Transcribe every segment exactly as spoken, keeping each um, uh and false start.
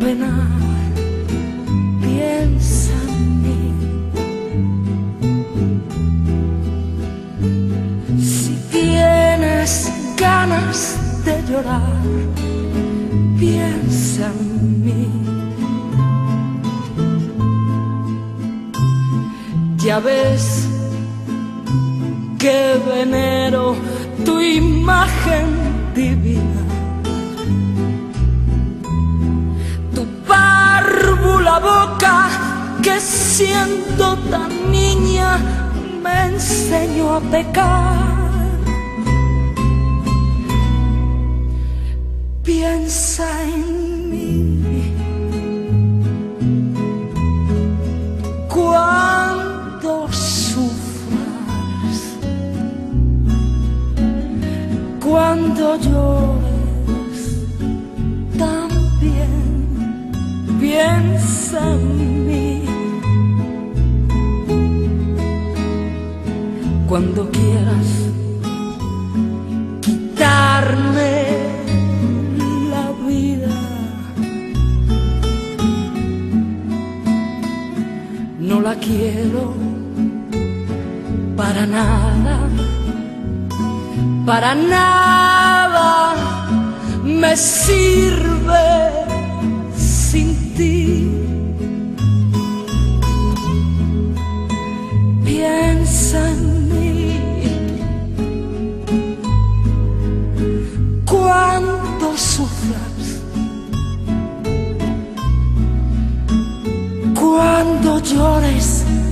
penar, piensa en mí. Si tienes ganas de llorar, piensa en mí. Ya ves que venero tu imagen divina, tu párvula boca que siendo tan niña me enseñó a pecar. Piensa en mí cuando sufras, cuando llores también. Piensa en mí cuando quieras quitarme la vida. No la quiero para nada, para nada me sirve sin ti. Piensa en mí cuando sufras, cuando llores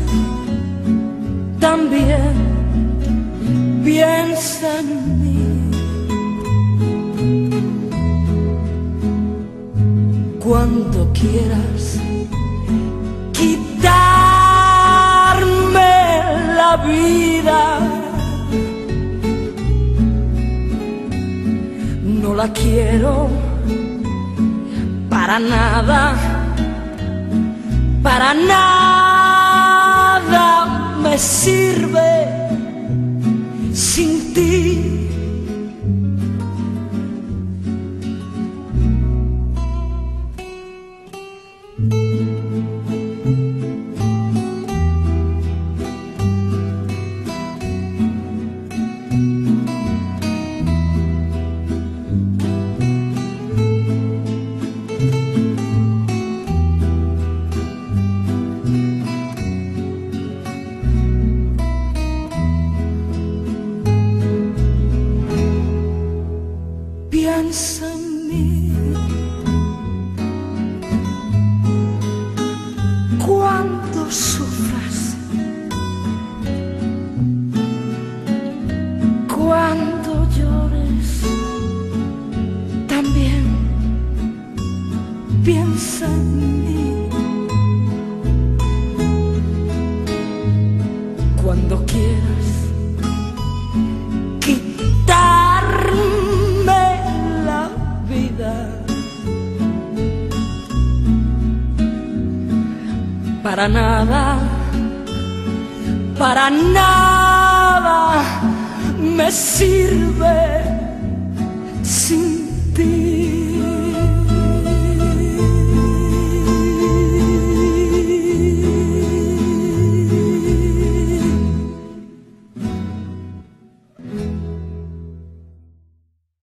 también. Piensa en mí cuando quieras quitarme la vida. No la quiero para nada, para nada me sirve sin ti. Piensa en mí cuando sufras, cuando llores también. Piensa en mí cuando quieras quitarme la vida. Para nada, para nada me sirve sin ti.